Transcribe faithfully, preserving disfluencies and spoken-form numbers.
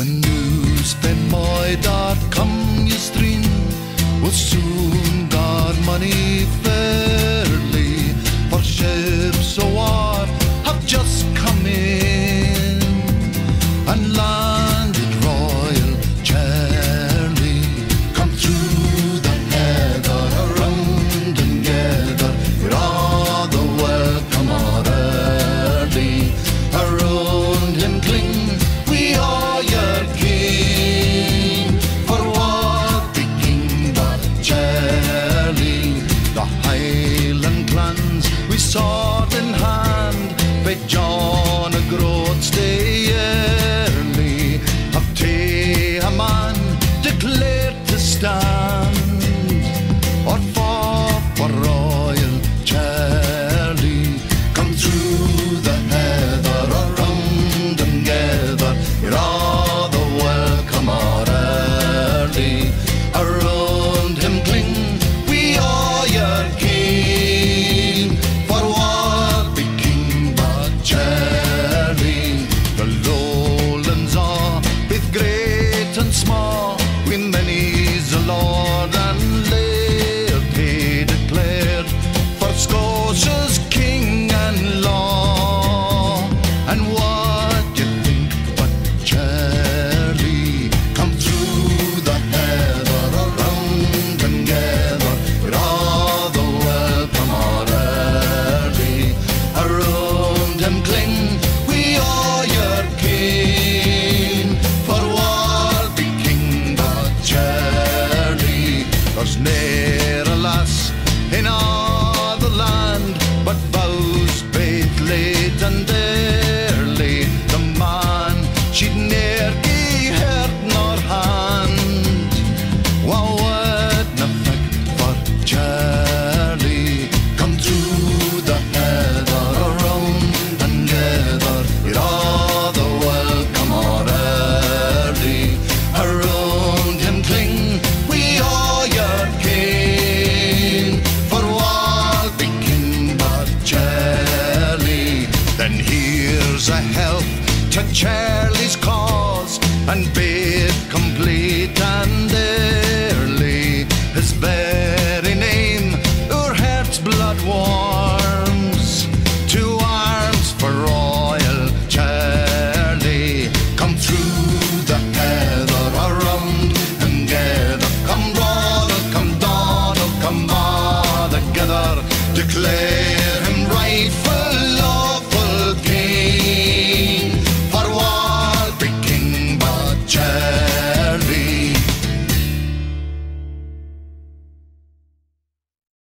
The news from Moidart come ye stream will soon guard money fairly, for ships of war have just come in and landed Royal Charlie. Come through the heather, around and gather, you're all the welcome or early. Around him cling, we are your king, for what the king but Charlie. The Highland clans we sword in hand, by John a Groat stay early, have tae a man declared to stand, or fought for Royal Charlie. Come through the heather, around and gather, you're all the welcome or early. Around him cling, we are your king, for what the king but Charlie. The lowlands are both great and small, with many's a lord and laird declared, for Scotia's king and law. And what you think but Charlie? Come through the heather, around and gather, with all the welcome or early. Around him cling, we are your king, for what the king but Charlie. There's ne'er a lass in all the land but vows baith late and early. The man she'd ne'er gie hurt nor hand, what would na fick for Charlie. Come through the heather, around and gather, you're all the welcome or early. Around him cling, we are your king, for what the king but Charlie. Then here's a health to Charlie's cause, and bid complete and